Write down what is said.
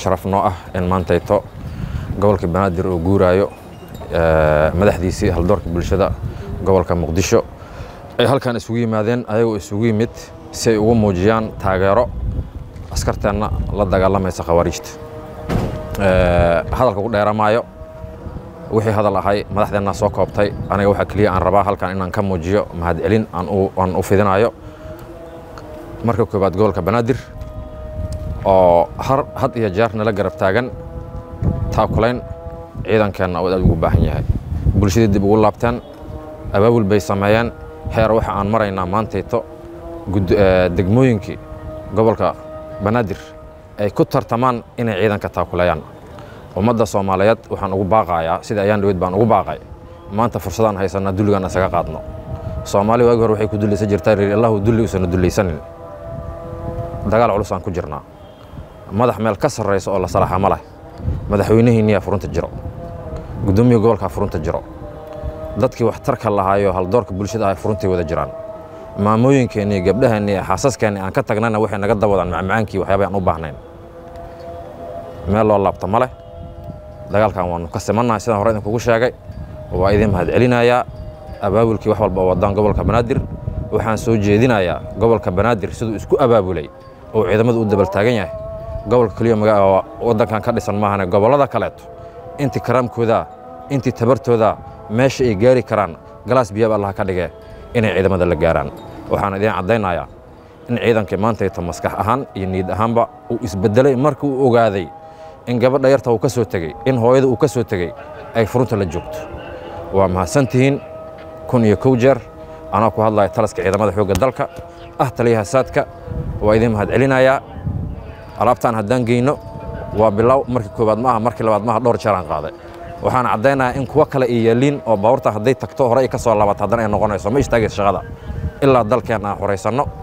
sharaf noo ah in maantayto gobolka Banaadir uu guuraayo madaxdiisii haldoorka bulshada gobolka Muqdisho ay halkan isugu yimaadeen ayagoo isugu yimid si ay ugu muujiyaan taageero askarteena la dagaalamaysa khawaarijta hadalka ku dheeramaayo wixii hadal ahay madaxdeena soo koobtay aniga waxa kaliya aan rabaa halkan inaan ka muujiyo mahadcelin aan u fidinayo marka koobaad gobolka Banaadir oo had iyo jeer nala garab taagan taakulayn ciidankeena oo aad ugu baahan yahay bulshada dib ugu laabtaan abaabul bay sameeyeen heer waxa aan maraynaa maantayto degmooyinkii gobolka Banaadir ay ku tartamaan inay ciidanka taakulayaan ummadda Soomaaliyeed waxaan ugu baaqayaa sida ayaan dhaweyd baan ugu baaqay maanta fursadaan haysanaa dulligan isaga qaadno Soomaali waagi hore waxay ku dulaysan jirtaa Ilaahu dulli usana dulaysanin dagaal culus aan ku jirnaa madax meel ka sarreysa oo la salaaxa ma leh madaxweynaheena furunta jiro gudoomiyaha gobolka furunta jiro dadkii wax tarka lahaayo hal doorka bulshada ay furuntii wada jiraan maamooyinkeena gabdhaheena xaasaskeena aan ka tagnana waxay naga dawadaan macmacaankii waxyaabo aan u baahnayn meel loo laabto ma leh dagaalkan waanu ka simanahay sidaan hore idin kugu sheegay waa idin mahadcelinayaa abaabulkii wax walba oo wadaan gobolka Banaadir waxaan soo jeedinayaa gobolka Banaadir sidoo isku abaabulay oo ciidamadu u dabal taagan yahay gobolka kaliya magaca wadankan ka dhisan maahane gobolada kale intii karaamkooda intii tabartooda meesha ay gaari karaan galaas biyo Allah ka dhigay inay ciidamada la gaaraan waxaan idin cadeynayaa in ciidanka maanta ay maskax ahaan iyo niyad ahaanba uu isbedelay markii uu ogaaday in gabadha yarta uu ka soo tagay in hooyada uu ka soo tagay ay furunta la joogto waa mahadsantihiin kun iyo kow jeer أنا أقول الله تلسك إذا ما ذحوق الدلك أهتليها سادك وإذا ما هدعلنا يا رابطان هدان جينو وبالله مركب بعد ما مركب بعد ما دور شران قاضي وحنا عدينا إن كوكل إيالين أو باورته هدي تكتوه رأيك صار الله بتهدنا إنه قناة سميش تاجس شغلة إلا الدلك أنا حريصنا